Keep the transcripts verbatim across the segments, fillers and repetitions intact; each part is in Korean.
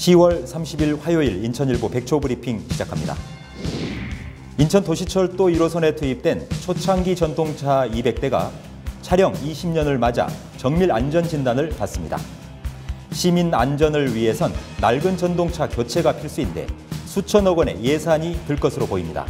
시월 삼십일 화요일 인천일보 백초 브리핑 시작합니다. 인천도시철도 일 호선에 투입된 초창기 전동차 이백 대가 차량 이십 년을 맞아 정밀 안전 진단을 받습니다. 시민 안전을 위해선 낡은 전동차 교체가 필수인데 수천억 원의 예산이 들 것으로 보입니다.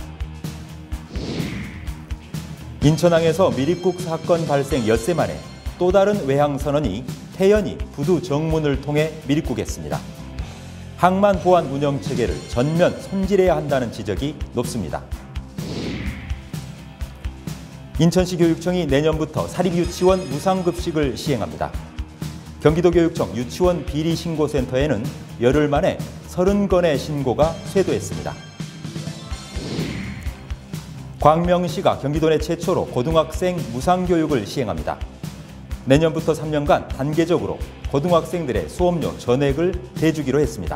인천항에서 미립국 사건 발생 엿새 만에 또 다른 외항 선원이 태연히 부두 정문을 통해 미립국했습니다. 항만 보안 운영 체계를 전면 손질해야 한다는 지적이 높습니다. 인천시 교육청이 내년부터 사립유치원 무상급식을 시행합니다. 경기도교육청 유치원 비리신고센터에는 열흘 만에 서른 건의 신고가 쇄도했습니다. 광명시가 경기도 내 최초로 고등학생 무상교육을 시행합니다. 내년부터 삼 년간 단계적으로 고등학생들의 수업료 전액을 대주기로 했습니다.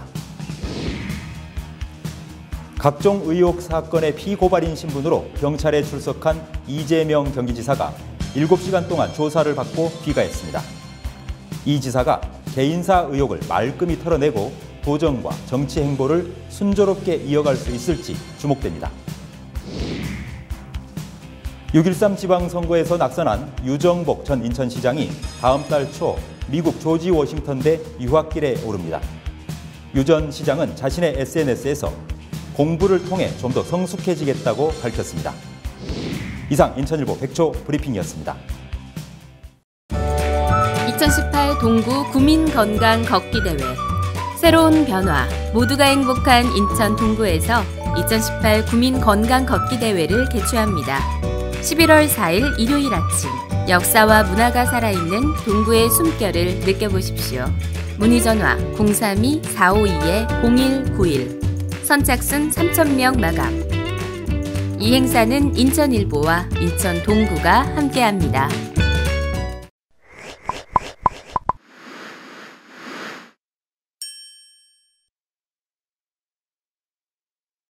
각종 의혹 사건의 피고발인 신분으로 경찰에 출석한 이재명 경기지사가 일곱 시간 동안 조사를 받고 귀가했습니다. 이 지사가 개인사 의혹을 말끔히 털어내고 도정과 정치 행보를 순조롭게 이어갈 수 있을지 주목됩니다. 육 일삼 지방선거에서 낙선한 유정복 전 인천시장이 다음 달 초 미국 조지 워싱턴대 유학길에 오릅니다. 유 전 시장은 자신의 에스엔에스에서 공부를 통해 좀 더 성숙해지겠다고 밝혔습니다. 이상 인천일보 백초 브리핑이었습니다. 이천십팔 동구 구민건강 걷기대회 새로운 변화, 모두가 행복한 인천 동구에서 이천십팔 구민건강 걷기대회를 개최합니다. 십일월 사일 일요일 아침, 역사와 문화가 살아있는 동구의 숨결을 느껴보십시오. 문의전화 공삼이 사오이 공일구일, 선착순 삼천 명 마감. 이 행사는 인천일보와 인천 동구가 함께합니다.